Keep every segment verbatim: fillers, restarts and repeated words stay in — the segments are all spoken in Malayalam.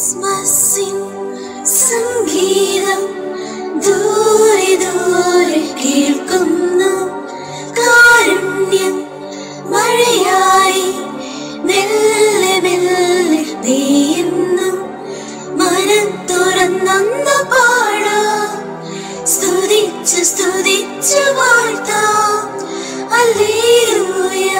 ക്രിസ്മസിൻ സംഗീതം ദൂരെ ദൂരെ കേൾക്കുന്നു. കാരുണ്യം മഴയായി മെല്ലെ മെല്ലെ പെയ്യുന്നു. മനം തുറന്നൊന്നു പാടാം, സ്തുതിച്ചു സ്തുതിച്ചു വാഴ്ത്താം. ഹല്ലേലൂയ.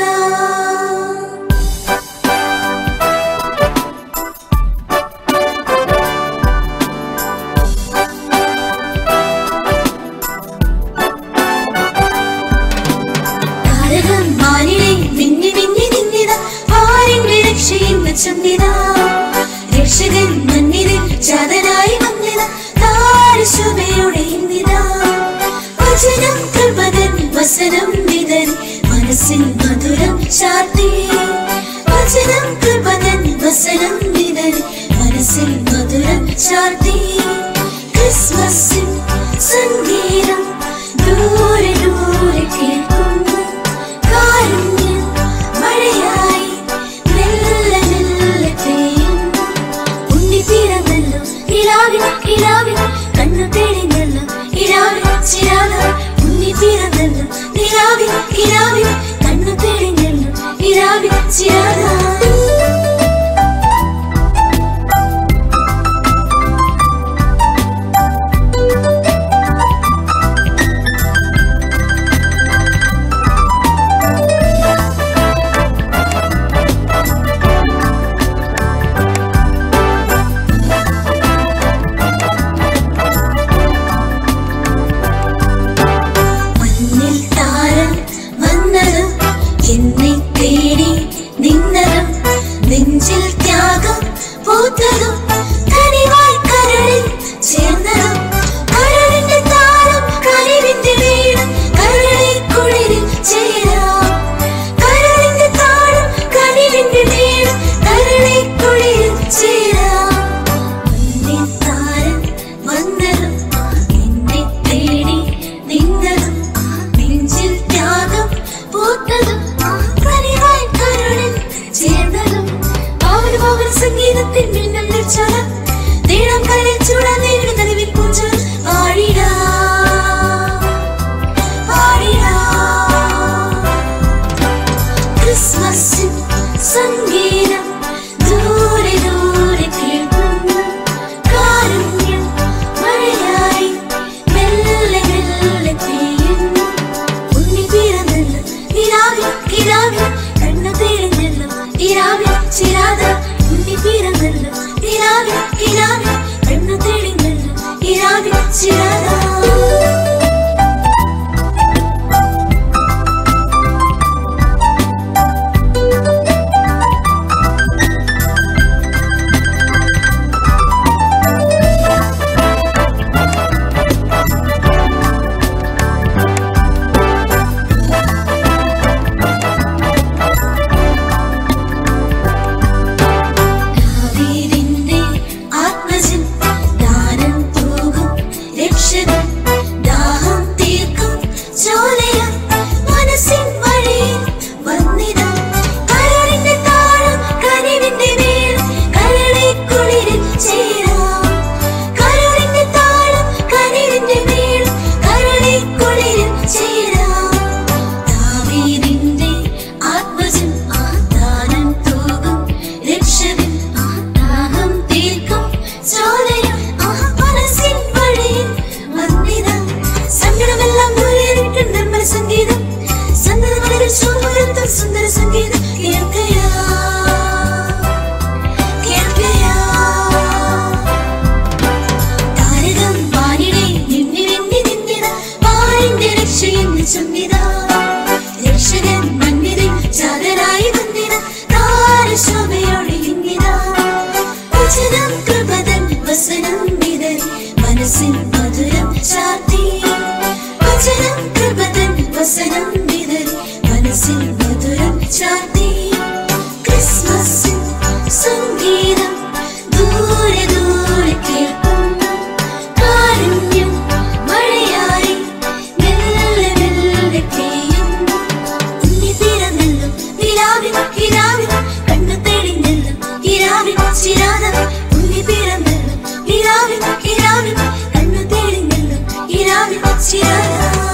രക്ഷകൻ മന്നിതിൽ ചാതനായി വന്നിത താരശുഭയുടെ ഇന്ദിത. വചനം കൃപതൻ വസനം വിതറി മനസ്സിൽ മധുരം ചാർത്തി. വചനം കൃപതൻ വസനം വിതറി മനസ്സിൽ മധുരം ചാർത്തി. ക്രിസ്മസിൻ സംഗീതം ദൂരെ ദൂരെ കേൾക്കുന്നു. കാരുണ്യം മഴയായി മെല്ലെ മെല്ലെ പെയ്യുന്നു. ഉണ്ണി പിറന്നല്ലോ ഇരാവിൽ ഇരാവിൽ കണ്ണു തെളിഞ്ഞല്ലോ ഇരാവിൽ ചിരാത. ഉണ്ണി പിറന്നല്ലോ ഇരാവിൽ ഇരാവിൽ കണ്ണു തെളിഞ്ഞല്ലോ ഇരാവിൽ ചിരാത. നെഞ്ചിൽ ത്യാഗം പൂത്തതും കനിവായി കരളിൽ ചേർന്നതും. കരളിന്റെ താളം കനിവിന്റെ വീണം കരളെ കുളിരിൽ ചേരാം. കരളിന്റെ താളം കനിവിന്റെ വീണം കരളെ കുളിരിൽ ചേരാം. മണ്ണിൽ താരം വന്നതും എന്നെ തേടി നിന്നതും. നെഞ്ചിൽ ത്യാഗം പൂത്തതും കനിവായി കരളിൽ ചേർന്നതും. സംഗീതത്തിൻ മിന്നൽ ചല നീളം കരളിൽ ചൂടാ നേരിടുന്ന നദിവിൽ പൂച്ച പാടിടാ പാടിടാ. ക്രിസ്മസിൻ സംഗീതം ദൂരെ ദൂരെ കേൾക്കുന്നു. കാരുണ്യം മഴയായി മെല്ലെ മെല്ലെ പെയ്യുന്നു. ഉണ്ണി പിറന്നല്ലോ ഇരാവിൽ ഇരാവിൽ കണ്ണു തെളിഞ്ഞല്ലോ ഇരാവിൽ ചിരാത. ഉണ്ണി പിറന്നല്ലോ ഇരാവിൽ ഇരാവിൽ കണ്ണു തെളിഞ്ഞല്ലോ ഇരാവിൽ ചിരാത. ചിരാത ഉണ്ണി ചിരകാലം